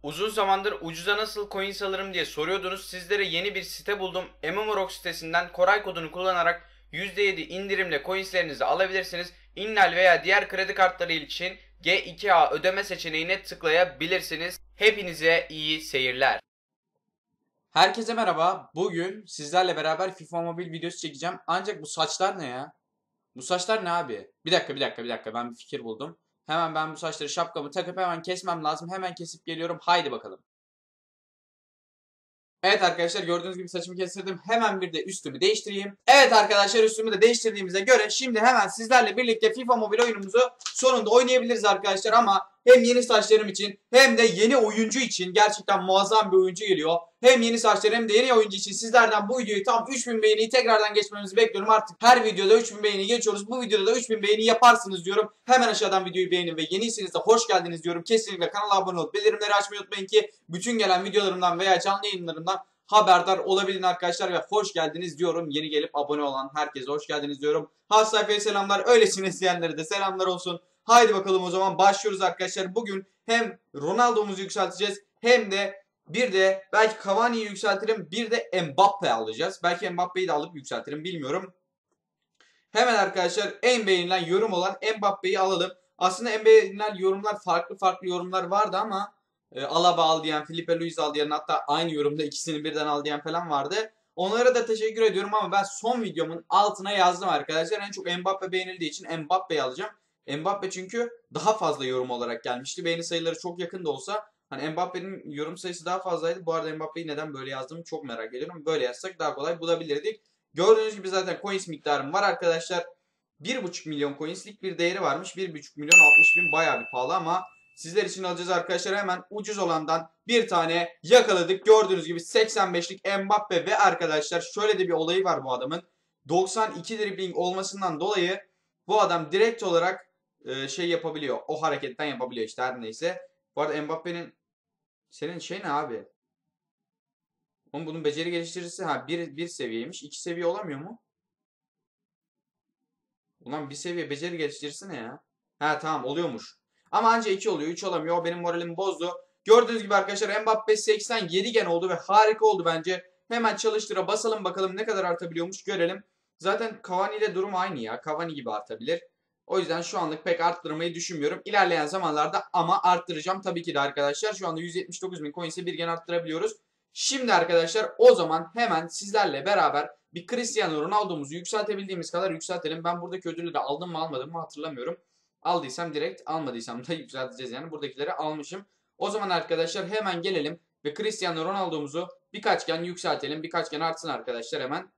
Uzun zamandır ucuza nasıl coins alırım diye soruyordunuz. Sizlere yeni bir site buldum. MMOROG sitesinden Koray kodunu kullanarak %7 indirimle coinslerinizi alabilirsiniz. Innal veya diğer kredi kartları için G2A ödeme seçeneğine tıklayabilirsiniz. Hepinize iyi seyirler. Herkese merhaba. Bugün sizlerle beraber FIFA Mobil videosu çekeceğim. Ancak bu saçlar ne ya? Bu saçlar ne abi? Bir dakika. Ben bir fikir buldum. Hemen ben bu saçları şapkamı takıp hemen kesmem lazım. Hemen kesip geliyorum. Haydi bakalım. Evet arkadaşlar gördüğünüz gibi saçımı kestirdim. Hemen bir de üstümü değiştireyim. Evet arkadaşlar üstümü de değiştirdiğimize göre şimdi hemen sizlerle birlikte FIFA Mobil oyunumuzu sonunda oynayabiliriz arkadaşlar. Ama hem yeni saçlarım için hem de yeni oyuncu için gerçekten muazzam bir oyuncu geliyor. Hem yeni saçlar hem de yeni oyuncu için sizlerden bu videoyu tam 3000 beğeniyi tekrardan geçmemizi bekliyorum. Artık her videoda 3000 beğeni geçiyoruz. Bu videoda da 3000 beğeni yaparsınız diyorum. Hemen aşağıdan videoyu beğenin ve yeniyseniz de hoş geldiniz diyorum. Kesinlikle kanala abone olup bildirimleri açmayı unutmayın ki bütün gelen videolarımdan veya canlı yayınlarımdan haberdar olabilin arkadaşlar ve hoş geldiniz diyorum. Yeni gelip abone olan herkese hoş geldiniz diyorum. Has sayfaya selamlar. Öylesine isteyenlere de selamlar olsun. Haydi bakalım o zaman başlıyoruz arkadaşlar. Bugün hem Ronaldo'muzu yükselteceğiz hem de bir de belki Cavani'yi yükseltirim. Bir de Mbappe alacağız. Belki Mbappe'yi de alıp yükseltirim bilmiyorum. Hemen arkadaşlar en beğenilen yorum olan Mbappe'yi alalım. Aslında en beğenilen yorumlar farklı yorumlar vardı ama Alaba al diyen, Filipe Luis al diyen, hatta aynı yorumda ikisini birden al diyen falan vardı. Onlara da teşekkür ediyorum ama ben son videomun altına yazdım arkadaşlar. En çok Mbappe beğenildiği için Mbappe'yi alacağım. Mbappe çünkü daha fazla yorum olarak gelmişti. Beğeni sayıları çok yakın da olsa hani Mbappe'nin yorum sayısı daha fazlaydı. Bu arada Mbappe'yi neden böyle yazdığımı çok merak ediyorum. Böyle yazsak daha kolay bulabilirdik. Gördüğünüz gibi zaten coins miktarım var arkadaşlar. 1,5 milyon coinslik bir değeri varmış. 1,5 milyon 60 bin bayağı bir pahalı ama sizler için alacağız arkadaşlar. Hemen ucuz olandan bir tane yakaladık. Gördüğünüz gibi 85'lik Mbappe ve arkadaşlar şöyle de bir olayı var bu adamın. 92 dribbling olmasından dolayı bu adam direkt olarak şey yapabiliyor. O hareketten yapabiliyor işte her neyse. Bu arada Mbappe'nin senin şey ne abi? Oğlum bunun beceri geliştiricisi bir seviyeymiş. 2 seviye olamıyor mu? Ulan bir seviye beceri geliştirisi ne ya? Ha tamam oluyormuş. Ama anca 2 oluyor. 3 olamıyor. O benim moralimi bozdu. Gördüğünüz gibi arkadaşlar Mbappe 87 gen oldu ve harika oldu bence. Hemen çalıştıra basalım bakalım ne kadar artabiliyormuş görelim. Zaten Cavani ile durum aynı ya. Cavani gibi artabilir. O yüzden şu anlık pek arttırmayı düşünmüyorum. İlerleyen zamanlarda ama arttıracağım tabii ki de arkadaşlar. Şu anda 179 bin coins'i bir gen arttırabiliyoruz. Şimdi arkadaşlar o zaman hemen sizlerle beraber bir Cristiano Ronaldo'muzu yükseltebildiğimiz kadar yükseltelim. Ben buradaki ödülü de aldım mı almadım mı hatırlamıyorum. Aldıysam direkt, almadıysam da yükselteceğiz yani. Buradakileri almışım. O zaman arkadaşlar hemen gelelim ve Cristiano Ronaldo'muzu birkaç gen yükseltelim. Birkaç gen artsın arkadaşlar hemen.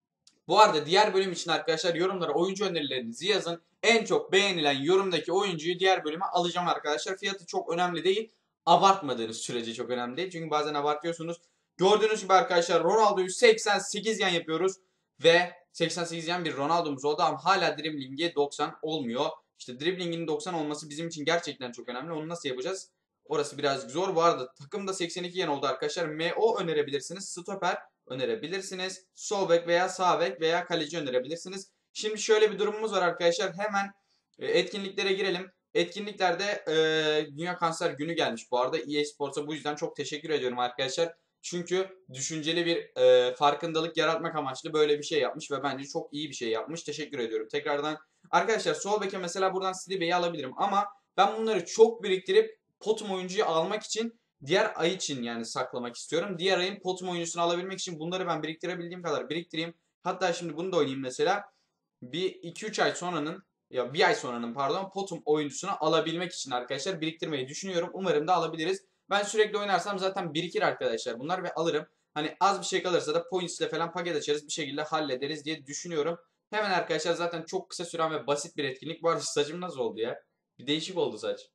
Bu arada diğer bölüm için arkadaşlar yorumlara oyuncu önerilerinizi yazın. En çok beğenilen yorumdaki oyuncuyu diğer bölüme alacağım arkadaşlar. Fiyatı çok önemli değil. Abartmadığınız sürece çok önemli değil. Çünkü bazen abartıyorsunuz. Gördüğünüz gibi arkadaşlar Ronaldo'yu 88 yen yapıyoruz. Ve 88 yen bir Ronaldo'muz oldu ama hala driblingi 90 olmuyor. İşte driblingin 90 olması bizim için gerçekten çok önemli. Onu nasıl yapacağız? Orası birazcık zor. Bu arada takımda 82 yen oldu arkadaşlar. MO önerebilirsiniz. Stoper önerebilirsiniz. Sol bek veya sağ bek veya kaleci önerebilirsiniz. Şimdi şöyle bir durumumuz var arkadaşlar. Hemen etkinliklere girelim. Etkinliklerde Dünya Kanser Günü gelmiş bu arada. EA Sports'a bu yüzden çok teşekkür ediyorum arkadaşlar. Çünkü düşünceli bir farkındalık yaratmak amaçlı böyle bir şey yapmış ve bence çok iyi bir şey yapmış. Teşekkür ediyorum tekrardan. Arkadaşlar sol beke mesela buradan Sidibe'yi alabilirim ama ben bunları çok biriktirip potum oyuncuyu almak için diğer ay için yani saklamak istiyorum. Diğer ayın potum oyuncusunu alabilmek için bunları ben biriktirebildiğim kadar biriktireyim. Hatta şimdi bunu da oynayayım mesela. Bir 2-3 ay sonranın ya bir ay sonranın pardon potum oyuncusunu alabilmek için arkadaşlar biriktirmeyi düşünüyorum. Umarım da alabiliriz. Ben sürekli oynarsam zaten birikir arkadaşlar bunlar ve alırım. Hani az bir şey kalırsa da points ile falan paket açarız bir şekilde hallederiz diye düşünüyorum. Hemen arkadaşlar zaten çok kısa süren ve basit bir etkinlik. Bu arada saçım nasıl oldu ya? Bir değişik oldu saç.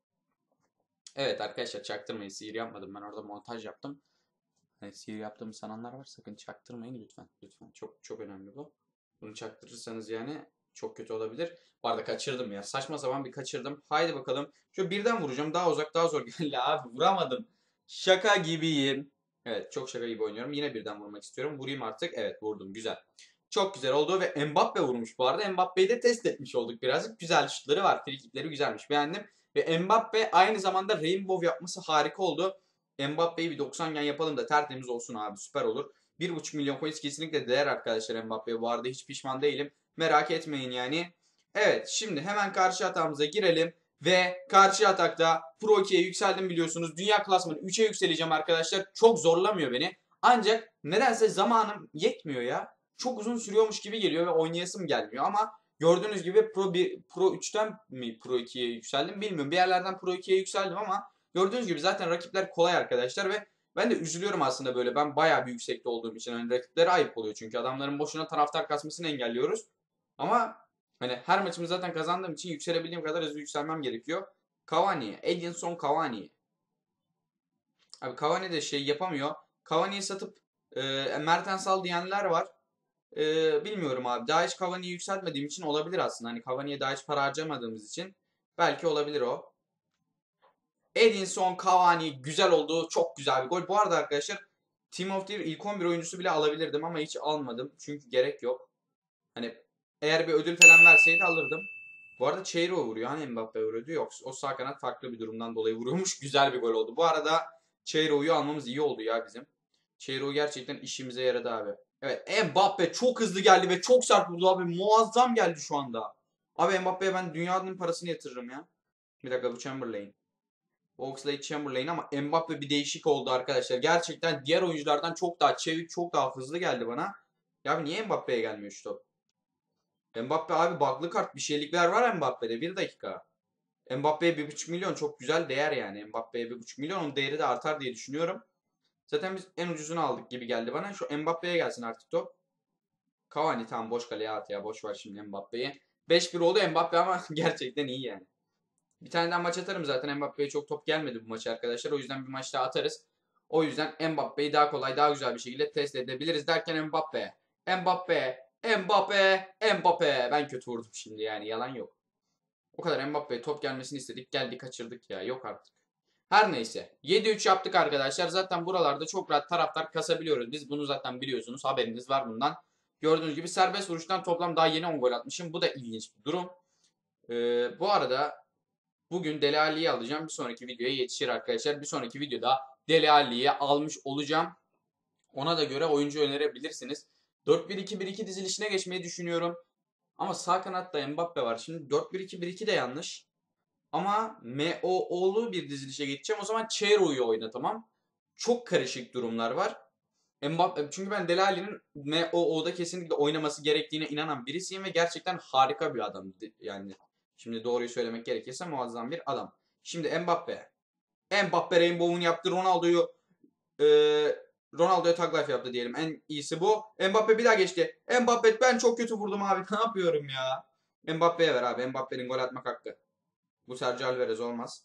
Evet arkadaşlar çaktırmayın. Sihir yapmadım. Ben orada montaj yaptım. Hani sihir yaptığımı sananlar var. Sakın çaktırmayın lütfen. Lütfen. Çok çok önemli bu. Bunu çaktırırsanız yani çok kötü olabilir. Bu arada kaçırdım ya. Saçma sapan bir kaçırdım. Haydi bakalım. Şöyle birden vuracağım. Daha uzak daha zor geldi abi. Vuramadım. Şaka gibiyim. Evet çok şaka gibi oynuyorum. Yine birden vurmak istiyorum. Vurayım artık. Evet vurdum. Güzel. Çok güzel oldu ve Mbappe vurmuş bu arada. Mbappe'yi de test etmiş olduk birazcık. Güzel şutları var. Frikikleri güzelmiş. Beğendim. Ve Mbappe aynı zamanda Rainbow yapması harika oldu. Mbappe'yi bir 90 gen yapalım da tertemiz olsun abi, süper olur. 1,5 milyon coins kesinlikle değer arkadaşlar Mbappe'ye, bu arada hiç pişman değilim. Merak etmeyin yani. Evet, şimdi hemen karşı hatamıza girelim. Ve karşı atakta Pro 2'ye yükseldim biliyorsunuz. Dünya klasmanı 3'e yükseleceğim arkadaşlar. Çok zorlamıyor beni. Ancak nedense zamanım yetmiyor ya. Çok uzun sürüyormuş gibi geliyor ve oynayasım gelmiyor. Ama gördüğünüz gibi Pro 3'ten mi Pro 2'ye yükseldim bilmiyorum. Bir yerlerden Pro 2'ye yükseldim ama gördüğünüz gibi zaten rakipler kolay arkadaşlar ve ben de üzülüyorum aslında böyle. Ben bayağı bir yüksekte olduğum için. Hani rakiplere ayıp oluyor çünkü adamların boşuna taraftar kasmasını engelliyoruz. Ama hani her maçımı zaten kazandığım için yükselebildiğim kadar hızlı yükselmem gerekiyor. Cavani, Edinson Cavani. Abi Cavani de şey yapamıyor. Cavani'yi satıp Mertens al diyenler var. Bilmiyorum abi. Daha hiç Cavani'yi yükseltmediğim için olabilir aslında. Hani Cavani'ye daha hiç para harcamadığımız için belki olabilir o. Edinson Cavani güzel oldu. Çok güzel bir gol. Bu arada arkadaşlar Team of the Year ilk 11 oyuncusu bile alabilirdim ama hiç almadım. Çünkü gerek yok. Hani eğer bir ödül falan verseydi alırdım. Bu arada Cheiro vuruyor. Hani Mbappe vuruyordu. Yok. O sağ kanat farklı bir durumdan dolayı vuruyormuş. Güzel bir gol oldu. Bu arada Cheiro'yu almamız iyi oldu ya bizim. Cheiro gerçekten işimize yaradı abi. Evet, Mbappe çok hızlı geldi ve çok sert vurdu abi. Muazzam geldi şu anda. Abi Mbappe'ye ben dünyanın parasını yatırırım ya. Bir dakika, bu Chamberlain. Oxlade-Chamberlain ama Mbappe bir değişik oldu arkadaşlar. Gerçekten diğer oyunculardan çok daha çevik, çok daha hızlı geldi bana. Ya abi niye Mbappe'ye gelmiyor şu top? Mbappe abi bug'lı kart, bir şeylikler var Mbappe'de. Bir dakika. Mbappe'ye 1,5 milyon çok güzel değer yani. Mbappe'ye 1,5 milyon, onun değeri de artar diye düşünüyorum. Zaten biz en ucuzunu aldık gibi geldi bana. Şu Mbappe'ye gelsin artık top. Cavani tamam, boş kaleye at ya. Boş ver şimdi Mbappe'yi. 5-1 oldu Mbappe ama gerçekten iyi yani. Bir tane daha maç atarım zaten. Mbappe'ye çok top gelmedi bu maçı arkadaşlar. O yüzden bir maç daha atarız. O yüzden Mbappe'yi daha kolay, daha güzel bir şekilde test edebiliriz derken Mbappe. Mbappe. Mbappe. Mbappe. Ben kötü vurdum şimdi yani, yalan yok. O kadar Mbappe'ye top gelmesini istedik. Geldi kaçırdık ya. Yok artık. Her neyse. 7-3 yaptık arkadaşlar. Zaten buralarda çok rahat taraftar kasabiliyoruz. Biz bunu zaten biliyorsunuz. Haberiniz var bundan. Gördüğünüz gibi serbest vuruştan toplam daha yeni 10 gol atmışım. Bu da ilginç bir durum. Bu arada bugün Dele Alli'yi alacağım. Bir sonraki videoya yetişir arkadaşlar. Bir sonraki videoda Dele Alli'yi almış olacağım. Ona da göre oyuncu önerebilirsiniz. 4-1-2-1-2 dizilişine geçmeyi düşünüyorum. Ama sağ kanatta Mbappe var. Şimdi 4-1-2-1-2 de yanlış. Ama MOO'lu bir dizilişe geçeceğim. O zaman Cheiro'yu oynatamam. Çok karışık durumlar var. Mbappe, çünkü ben Dele Alli'nin MOO'da kesinlikle oynaması gerektiğine inanan birisiyim ve gerçekten harika bir adam. Yani şimdi doğruyu söylemek gerekirse muazzam bir adam. Şimdi Mbappe. Mbappe Rainbow'un yaptı. E, Ronaldo'ya tag life yaptı diyelim. En iyisi bu. Mbappe bir daha geçti. Mbappe, ben çok kötü vurdum abi. Ne yapıyorum ya? Mbappe'ye ver abi. Mbappe'nin gol atmak hakkı. Bu Sergio Alvarez olmaz.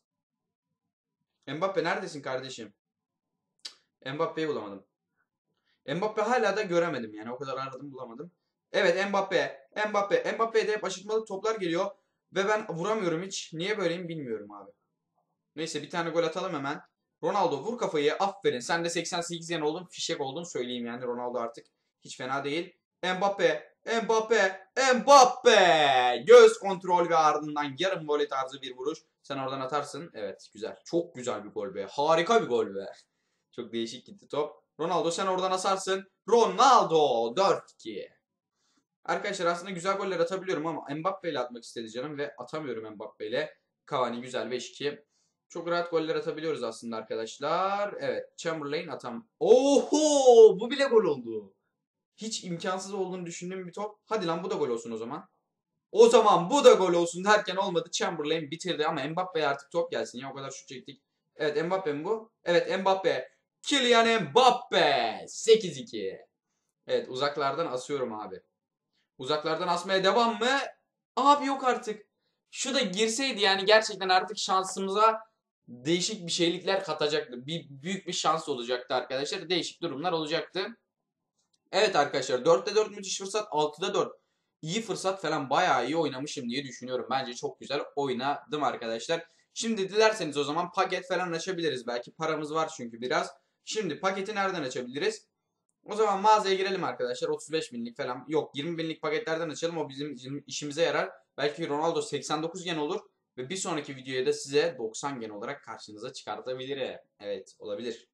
Mbappe neredesin kardeşim? Mbappe'yi bulamadım. Mbappe hala da göremedim yani. O kadar aradım bulamadım. Evet, Mbappe. Mbappe. Mbappe'ye de hep aşırtmalı toplar geliyor. Ve ben vuramıyorum hiç. Niye böyleyim bilmiyorum abi. Neyse, bir tane gol atalım hemen. Ronaldo vur kafayı. Aferin. Sen de 88 yan oldun. Fişek oldun söyleyeyim yani. Ronaldo artık hiç fena değil. Mbappe. Mbappe. Mbappe. Göz kontrol ve ardından yarım voley tarzı bir vuruş. Sen oradan atarsın. Evet, güzel. Çok güzel bir gol be. Harika bir gol be. Çok değişik gitti top. Ronaldo, sen oradan asarsın. Ronaldo 4-2. Arkadaşlar aslında güzel goller atabiliyorum ama Mbappe ile atmak istedi canım ve atamıyorum Mbappe ile. Cavani güzel 5-2. Çok rahat goller atabiliyoruz aslında arkadaşlar. Evet, Chamberlain atam. Oho, bu bile gol oldu. Hiç imkansız olduğunu düşündüğüm bir top. Hadi lan, bu da gol olsun o zaman. O zaman bu da gol olsun derken olmadı. Chamberlain bitirdi ama Mbappe'ye artık top gelsin ya, o kadar şut çektik. Evet, Mbappe mi bu? Evet, Mbappe. Kylian Mbappe 8-2. Evet, uzaklardan asıyorum abi. Uzaklardan asmaya devam mı? Abi yok artık. Şu da girseydi yani gerçekten artık şansımıza değişik bir şeylikler katacaktı. Büyük bir şans olacaktı arkadaşlar. Değişik durumlar olacaktı. Evet arkadaşlar, 4'te 4 müthiş fırsat, 6'da 4 iyi fırsat falan, bayağı iyi oynamışım diye düşünüyorum. Bence çok güzel oynadım arkadaşlar. Şimdi dilerseniz o zaman paket falan açabiliriz. Belki paramız var çünkü biraz. Şimdi paketi nereden açabiliriz? O zaman mağazaya girelim arkadaşlar. 35 binlik falan, yok 20 binlik paketlerden açalım. O bizim işimize yarar. Belki Ronaldo 89 gen olur. Ve bir sonraki videoya da size 90 gen olarak karşınıza çıkartabilirim. Evet, olabilir.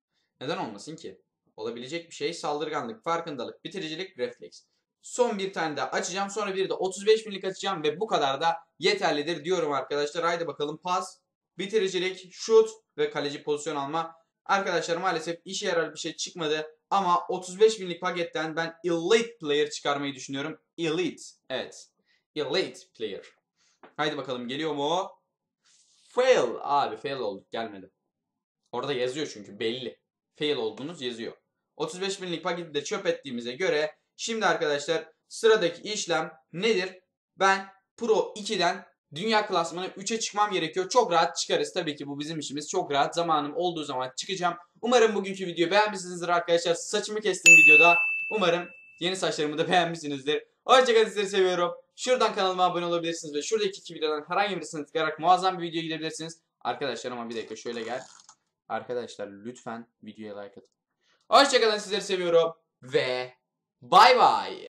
Neden olmasın ki? Olabilecek bir şey. Saldırganlık, farkındalık, bitiricilik, refleks. Son bir tane daha açacağım. Sonra bir de 35 binlik açacağım ve bu kadar da yeterlidir diyorum arkadaşlar. Haydi bakalım pas, bitiricilik, şut ve kaleci pozisyon alma. Arkadaşlar maalesef işe yarar bir şey çıkmadı. Ama 35 binlik paketten ben Elite Player çıkarmayı düşünüyorum. Elite. Evet. Elite Player. Haydi bakalım geliyor mu? Fail. Abi fail olduk, gelmedi. Orada yazıyor çünkü belli. Fail olduğunuz yazıyor. 35 binlik paketi de çöp ettiğimize göre şimdi arkadaşlar sıradaki işlem nedir? Ben Pro 2'den dünya klasmanı 3'e çıkmam gerekiyor. Çok rahat çıkarız. Tabii ki bu bizim işimiz. Çok rahat. Zamanım olduğu zaman çıkacağım. Umarım bugünkü videoyu beğenmişsinizdir arkadaşlar. Saçımı kestim videoda. Umarım yeni saçlarımı da beğenmişsinizdir. Hoşçakalın, sizleri seviyorum. Şuradan kanalıma abone olabilirsiniz ve şuradaki iki videodan herhangi birisini tıklayarak muazzam bir videoya gidebilirsiniz. Arkadaşlar ama bir dakika şöyle gel. Arkadaşlar lütfen videoya like atın. Hoşçakalın, sizleri seviyorum ve bay bay.